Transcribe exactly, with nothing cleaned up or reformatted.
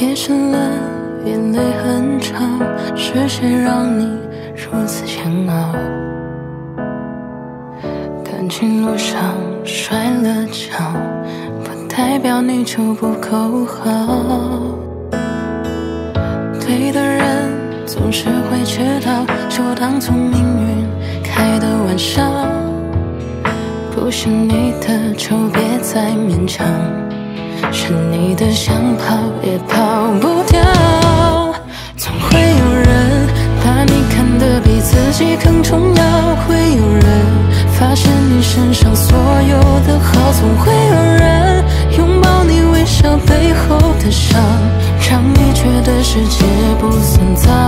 夜深了，眼泪很长，是谁让你如此煎熬？感情路上摔了跤，不代表你就不够好。对的人总是会知道，就当作命运开的玩笑。不是你的就别再勉强，是你的想跑也跑不掉。总会有人把你看得比自己更重要，会有人发现你身上所有的好，总会有人拥抱你微笑背后的伤，让你觉得世界不算糟。